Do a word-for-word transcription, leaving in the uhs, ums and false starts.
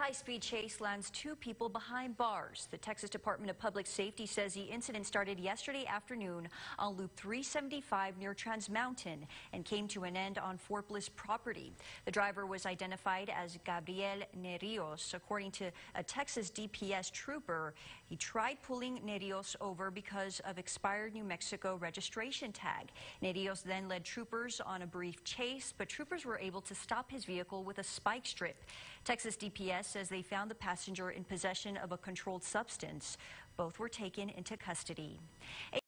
high-speed chase lands two people behind bars. The Texas Department of Public Safety says the incident started yesterday afternoon on Loop three seventy-five near Trans Mountain and came to an end on Fort Bliss property. The driver was identified as Gabriel Nerios. According to a Texas D P S trooper, he tried pulling Nerios over because of expired New Mexico registration tag. Nerios then led troopers on a brief chase, but troopers were able to stop his vehicle with a spike strip. Texas D P S says they found the passenger in possession of a controlled substance. Both were taken into custody.